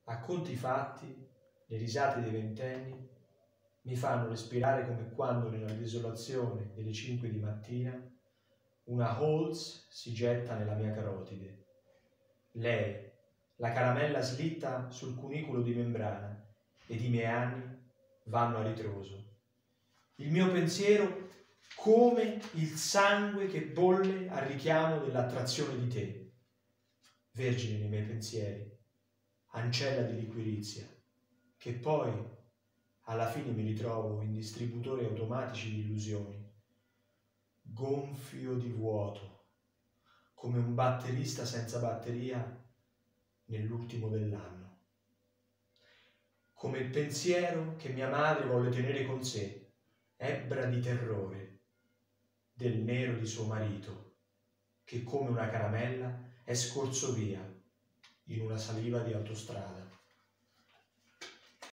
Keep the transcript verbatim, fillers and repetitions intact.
A conti fatti, le risate dei ventenni mi fanno respirare come quando nella desolazione delle cinque di mattina una Halls si getta nella mia carotide. Lei, la caramella slitta sul cunicolo di membrana, ed i miei anni vanno a ritroso. Il mio pensiero come il sangue che bolle al richiamo dell'attrazione di te. Vergine nei miei pensieri, ancella di liquirizia, che poi alla fine mi ritrovo in distributori automatici di illusioni, gonfio di vuoto, come un batterista senza batteria nell'ultimo dell'anno. Come il pensiero che mia madre volle tenere con sé, ebbra di terrore, del nero di suo marito, che come una caramella è scorso via in una saliva di autostrada.